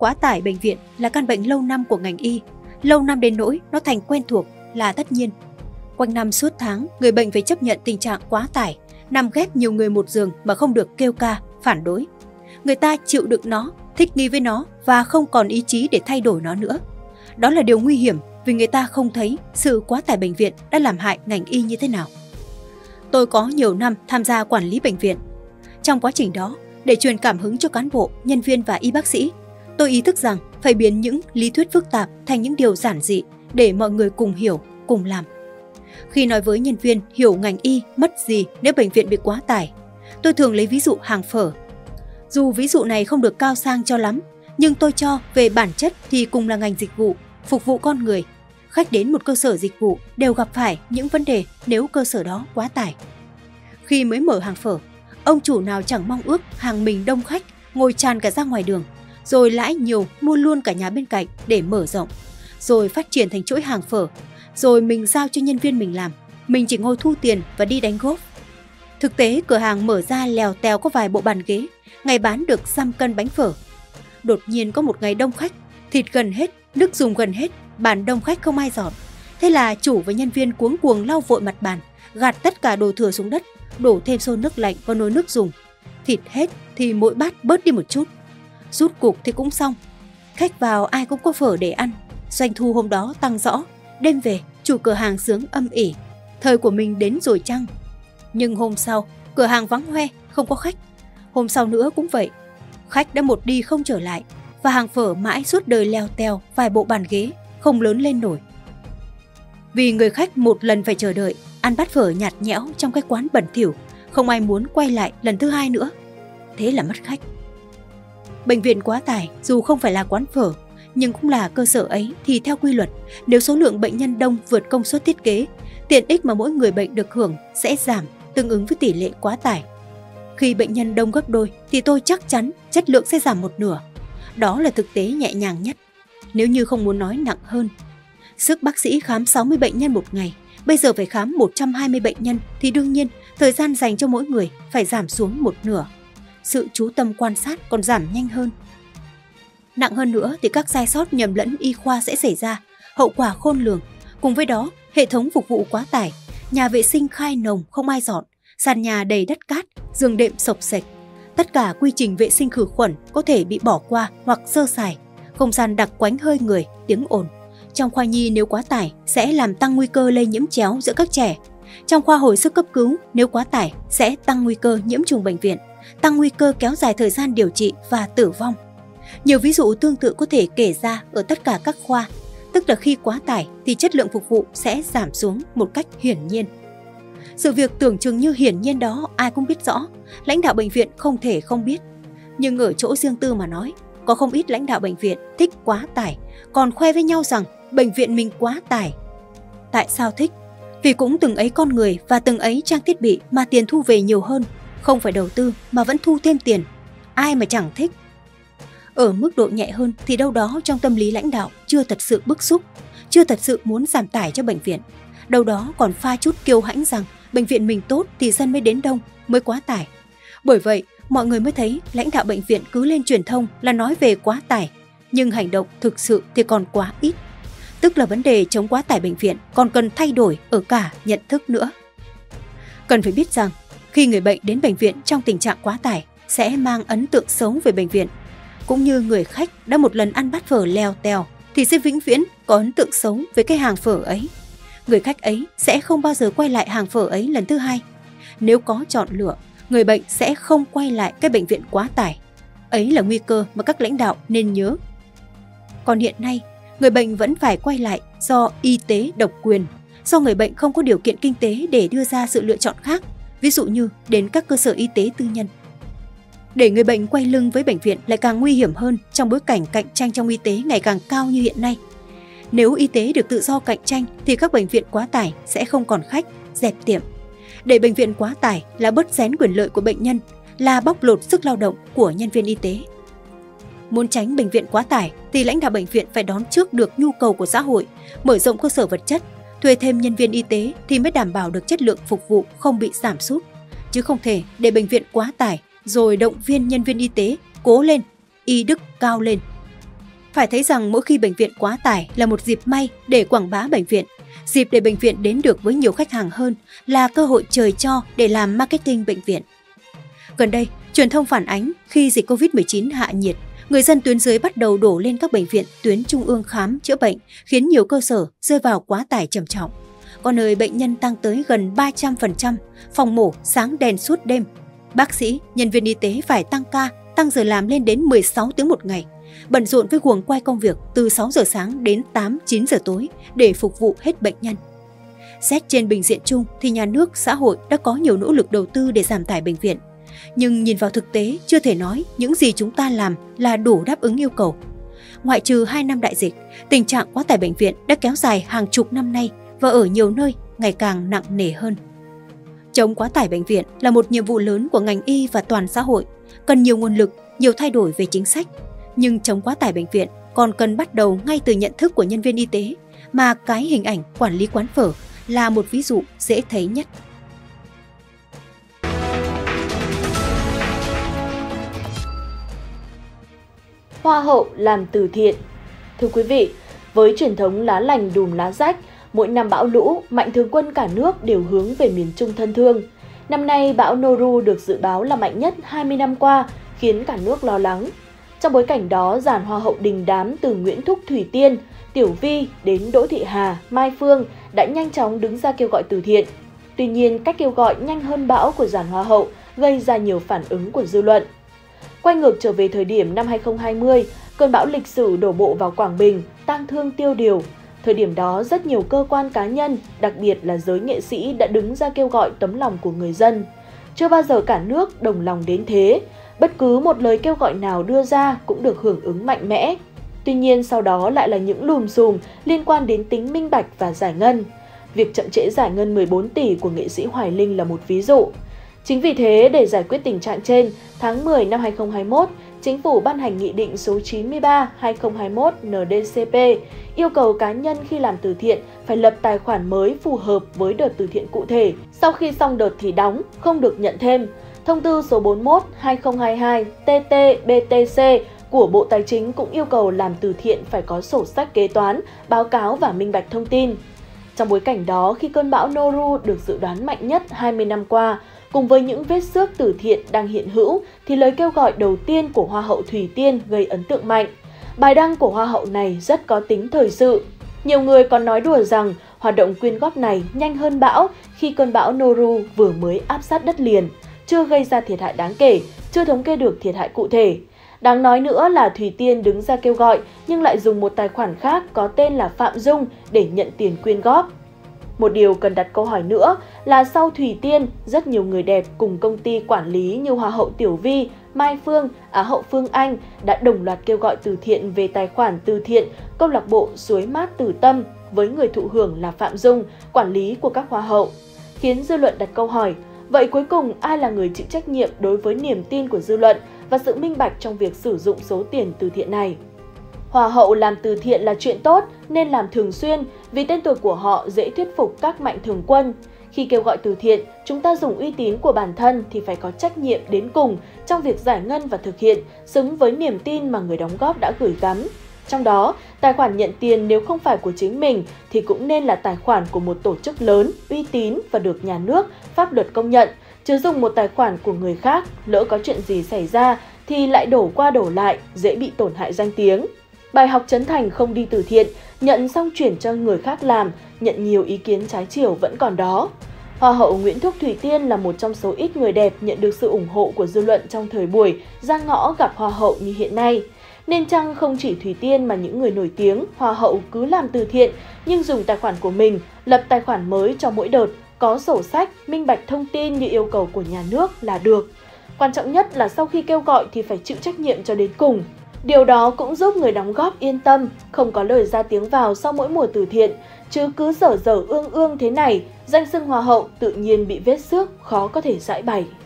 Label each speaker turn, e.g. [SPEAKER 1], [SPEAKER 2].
[SPEAKER 1] Quá tải bệnh viện là căn bệnh lâu năm của ngành y, lâu năm đến nỗi nó thành quen thuộc là tất nhiên. Quanh năm suốt tháng, người bệnh phải chấp nhận tình trạng quá tải, nằm ghép nhiều người một giường mà không được kêu ca, phản đối. Người ta chịu đựng nó, thích nghi với nó và không còn ý chí để thay đổi nó nữa. Đó là điều nguy hiểm vì người ta không thấy sự quá tải bệnh viện đã làm hại ngành y như thế nào. Tôi có nhiều năm tham gia quản lý bệnh viện. Trong quá trình đó, để truyền cảm hứng cho cán bộ, nhân viên và y bác sĩ, tôi ý thức rằng phải biến những lý thuyết phức tạp thành những điều giản dị để mọi người cùng hiểu, cùng làm. Khi nói với nhân viên hiểu ngành y mất gì nếu bệnh viện bị quá tải, tôi thường lấy ví dụ hàng phở. Dù ví dụ này không được cao sang cho lắm, nhưng tôi cho về bản chất thì cùng là ngành dịch vụ, phục vụ con người. Khách đến một cơ sở dịch vụ đều gặp phải những vấn đề nếu cơ sở đó quá tải. Khi mới mở hàng phở, ông chủ nào chẳng mong ước hàng mình đông khách, ngồi tràn cả ra ngoài đường, rồi lãi nhiều mua luôn cả nhà bên cạnh để mở rộng, rồi phát triển thành chuỗi hàng phở, rồi mình giao cho nhân viên mình làm, mình chỉ ngồi thu tiền và đi đánh golf. Thực tế cửa hàng mở ra lèo tèo có vài bộ bàn ghế, ngày bán được 100 cân bánh phở. Đột nhiên có một ngày đông khách, thịt gần hết, nước dùng gần hết, bàn đông khách không ai dọn. Thế là chủ và nhân viên cuống cuồng lau vội mặt bàn, gạt tất cả đồ thừa xuống đất, đổ thêm xô nước lạnh vào nồi nước dùng. Thịt hết thì mỗi bát bớt đi một chút. Rút cục thì cũng xong. Khách vào ai cũng có phở để ăn. Doanh thu hôm đó tăng rõ. Đêm về, chủ cửa hàng sướng âm ỉ. Thời của mình đến rồi chăng? Nhưng hôm sau, cửa hàng vắng hoe, không có khách. Hôm sau nữa cũng vậy. Khách đã một đi không trở lại. Và hàng phở mãi suốt đời leo teo vài bộ bàn ghế, không lớn lên nổi. Vì người khách một lần phải chờ đợi, ăn bát phở nhạt nhẽo trong cái quán bẩn thỉu, không ai muốn quay lại lần thứ hai nữa. Thế là mất khách. Bệnh viện quá tải dù không phải là quán phở, nhưng cũng là cơ sở ấy thì theo quy luật, nếu số lượng bệnh nhân đông vượt công suất thiết kế, tiện ích mà mỗi người bệnh được hưởng sẽ giảm tương ứng với tỷ lệ quá tải. Khi bệnh nhân đông gấp đôi thì tôi chắc chắn chất lượng sẽ giảm một nửa. Đó là thực tế nhẹ nhàng nhất. Nếu như không muốn nói nặng hơn, sức bác sĩ khám 60 bệnh nhân một ngày, bây giờ phải khám 120 bệnh nhân thì đương nhiên thời gian dành cho mỗi người phải giảm xuống một nửa. Sự chú tâm quan sát còn giảm nhanh hơn. Nặng hơn nữa thì các sai sót nhầm lẫn y khoa sẽ xảy ra, hậu quả khôn lường. Cùng với đó, hệ thống phục vụ quá tải, nhà vệ sinh khai nồng không ai dọn, sàn nhà đầy đất cát, giường đệm xộc xệch. Tất cả quy trình vệ sinh khử khuẩn có thể bị bỏ qua hoặc sơ sài, không gian đặc quánh hơi người, tiếng ồn. Trong khoa nhi nếu quá tải sẽ làm tăng nguy cơ lây nhiễm chéo giữa các trẻ. Trong khoa hồi sức cấp cứu nếu quá tải sẽ tăng nguy cơ nhiễm trùng bệnh viện, tăng nguy cơ kéo dài thời gian điều trị và tử vong. Nhiều ví dụ tương tự có thể kể ra ở tất cả các khoa, tức là khi quá tải thì chất lượng phục vụ sẽ giảm xuống một cách hiển nhiên. Sự việc tưởng chừng như hiển nhiên đó ai cũng biết rõ, lãnh đạo bệnh viện không thể không biết. Nhưng ở chỗ riêng tư mà nói, có không ít lãnh đạo bệnh viện thích quá tải, còn khoe với nhau rằng bệnh viện mình quá tải. Tại sao thích? Vì cũng từng ấy con người và từng ấy trang thiết bị mà tiền thu về nhiều hơn, không phải đầu tư mà vẫn thu thêm tiền. Ai mà chẳng thích? Ở mức độ nhẹ hơn thì đâu đó trong tâm lý lãnh đạo chưa thật sự bức xúc, chưa thật sự muốn giảm tải cho bệnh viện. Đâu đó còn pha chút kiêu hãnh rằng bệnh viện mình tốt thì dân mới đến đông, mới quá tải. Bởi vậy, mọi người mới thấy lãnh đạo bệnh viện cứ lên truyền thông là nói về quá tải, nhưng hành động thực sự thì còn quá ít. Tức là vấn đề chống quá tải bệnh viện còn cần thay đổi ở cả nhận thức nữa. Cần phải biết rằng, khi người bệnh đến bệnh viện trong tình trạng quá tải sẽ mang ấn tượng xấu về bệnh viện. Cũng như người khách đã một lần ăn bát phở lèo tèo thì sẽ vĩnh viễn có ấn tượng xấu với cái hàng phở ấy. Người khách ấy sẽ không bao giờ quay lại hàng phở ấy lần thứ hai. Nếu có chọn lựa, người bệnh sẽ không quay lại cái bệnh viện quá tải. Ấy là nguy cơ mà các lãnh đạo nên nhớ. Còn hiện nay, người bệnh vẫn phải quay lại do y tế độc quyền, do người bệnh không có điều kiện kinh tế để đưa ra sự lựa chọn khác, ví dụ như đến các cơ sở y tế tư nhân. Để người bệnh quay lưng với bệnh viện lại càng nguy hiểm hơn trong bối cảnh cạnh tranh trong y tế ngày càng cao như hiện nay. Nếu y tế được tự do cạnh tranh thì các bệnh viện quá tải sẽ không còn khách, dẹp tiệm. Để bệnh viện quá tải là bớt xén quyền lợi của bệnh nhân, là bóc lột sức lao động của nhân viên y tế. Muốn tránh bệnh viện quá tải thì lãnh đạo bệnh viện phải đón trước được nhu cầu của xã hội, mở rộng cơ sở vật chất, thuê thêm nhân viên y tế thì mới đảm bảo được chất lượng phục vụ không bị giảm sút. Chứ không thể để bệnh viện quá tải rồi động viên nhân viên y tế cố lên, y đức cao lên. Phải thấy rằng mỗi khi bệnh viện quá tải là một dịp may để quảng bá bệnh viện, dịp để bệnh viện đến được với nhiều khách hàng hơn, là cơ hội trời cho để làm marketing bệnh viện. Gần đây, truyền thông phản ánh khi dịch Covid-19 hạ nhiệt, người dân tuyến dưới bắt đầu đổ lên các bệnh viện tuyến trung ương khám chữa bệnh, khiến nhiều cơ sở rơi vào quá tải trầm trọng. Có nơi bệnh nhân tăng tới gần 300%, phòng mổ sáng đèn suốt đêm. Bác sĩ, nhân viên y tế phải tăng ca, tăng giờ làm lên đến 16 tiếng một ngày, bận rộn với guồng quay công việc từ 6 giờ sáng đến 8-9 giờ tối để phục vụ hết bệnh nhân. Xét trên bình diện chung thì nhà nước, xã hội đã có nhiều nỗ lực đầu tư để giảm tải bệnh viện. Nhưng nhìn vào thực tế, chưa thể nói những gì chúng ta làm là đủ đáp ứng yêu cầu. Ngoại trừ 2 năm đại dịch, tình trạng quá tải bệnh viện đã kéo dài hàng chục năm nay và ở nhiều nơi ngày càng nặng nề hơn. Chống quá tải bệnh viện là một nhiệm vụ lớn của ngành y và toàn xã hội, cần nhiều nguồn lực, nhiều thay đổi về chính sách. Nhưng chống quá tải bệnh viện còn cần bắt đầu ngay từ nhận thức của nhân viên y tế, mà cái hình ảnh quản lý quán phở là một ví dụ dễ thấy nhất.
[SPEAKER 2] Hoa hậu làm từ thiện. Thưa quý vị, với truyền thống lá lành đùm lá rách, mỗi năm bão lũ, mạnh thường quân cả nước đều hướng về miền Trung thân thương. Năm nay, bão Noru được dự báo là mạnh nhất 20 năm qua, khiến cả nước lo lắng. Trong bối cảnh đó, dàn hoa hậu đình đám từ Nguyễn Thúc Thủy Tiên, Tiểu Vi đến Đỗ Thị Hà, Mai Phương đã nhanh chóng đứng ra kêu gọi từ thiện. Tuy nhiên, cách kêu gọi nhanh hơn bão của dàn hoa hậu gây ra nhiều phản ứng của dư luận. Quay ngược trở về thời điểm năm 2020, cơn bão lịch sử đổ bộ vào Quảng Bình, tang thương tiêu điều. Thời điểm đó, rất nhiều cơ quan cá nhân, đặc biệt là giới nghệ sĩ đã đứng ra kêu gọi tấm lòng của người dân. Chưa bao giờ cả nước đồng lòng đến thế, bất cứ một lời kêu gọi nào đưa ra cũng được hưởng ứng mạnh mẽ. Tuy nhiên sau đó lại là những lùm xùm liên quan đến tính minh bạch và giải ngân. Việc chậm trễ giải ngân 14 tỷ của nghệ sĩ Hoài Linh là một ví dụ. Chính vì thế, để giải quyết tình trạng trên, tháng 10 năm 2021, Chính phủ ban hành Nghị định số 93/2021 NDCP yêu cầu cá nhân khi làm từ thiện phải lập tài khoản mới phù hợp với đợt từ thiện cụ thể. Sau khi xong đợt thì đóng, không được nhận thêm. Thông tư số 41/2022 TT-BTC của Bộ Tài chính cũng yêu cầu làm từ thiện phải có sổ sách kế toán, báo cáo và minh bạch thông tin. Trong bối cảnh đó, khi cơn bão Noru được dự đoán mạnh nhất 20 năm qua, cùng với những vết xước từ thiện đang hiện hữu, thì lời kêu gọi đầu tiên của Hoa hậu Thủy Tiên gây ấn tượng mạnh. Bài đăng của Hoa hậu này rất có tính thời sự. Nhiều người còn nói đùa rằng hoạt động quyên góp này nhanh hơn bão khi cơn bão Noru vừa mới áp sát đất liền, chưa gây ra thiệt hại đáng kể, chưa thống kê được thiệt hại cụ thể. Đáng nói nữa là Thủy Tiên đứng ra kêu gọi nhưng lại dùng một tài khoản khác có tên là Phạm Dung để nhận tiền quyên góp. Một điều cần đặt câu hỏi nữa là sau Thủy Tiên, rất nhiều người đẹp cùng công ty quản lý như Hoa hậu Tiểu Vi, Mai Phương, Á hậu Phương Anh đã đồng loạt kêu gọi từ thiện về tài khoản từ thiện câu lạc bộ Suối Mát Từ Tâm với người thụ hưởng là Phạm Dung, quản lý của các hoa hậu. Khiến dư luận đặt câu hỏi, vậy cuối cùng ai là người chịu trách nhiệm đối với niềm tin của dư luận và sự minh bạch trong việc sử dụng số tiền từ thiện này? Hoa hậu làm từ thiện là chuyện tốt nên làm thường xuyên vì tên tuổi của họ dễ thuyết phục các mạnh thường quân. Khi kêu gọi từ thiện, chúng ta dùng uy tín của bản thân thì phải có trách nhiệm đến cùng trong việc giải ngân và thực hiện, xứng với niềm tin mà người đóng góp đã gửi gắm. Trong đó, tài khoản nhận tiền nếu không phải của chính mình thì cũng nên là tài khoản của một tổ chức lớn, uy tín và được nhà nước, pháp luật công nhận, chứ dùng một tài khoản của người khác, lỡ có chuyện gì xảy ra thì lại đổ qua đổ lại, dễ bị tổn hại danh tiếng. Bài học Trấn Thành không đi từ thiện, nhận xong chuyển cho người khác làm, nhận nhiều ý kiến trái chiều vẫn còn đó. Hoa hậu Nguyễn Thúc Thủy Tiên là một trong số ít người đẹp nhận được sự ủng hộ của dư luận trong thời buổi ra ngõ gặp hoa hậu như hiện nay. Nên chăng không chỉ Thủy Tiên mà những người nổi tiếng, hoa hậu cứ làm từ thiện nhưng dùng tài khoản của mình, lập tài khoản mới cho mỗi đợt, có sổ sách, minh bạch thông tin như yêu cầu của nhà nước là được. Quan trọng nhất là sau khi kêu gọi thì phải chịu trách nhiệm cho đến cùng. Điều đó cũng giúp người đóng góp yên tâm, không có lời ra tiếng vào sau mỗi mùa từ thiện, chứ cứ dở dở ương ương thế này, danh xưng hoa hậu tự nhiên bị vết xước khó có thể giãi bày.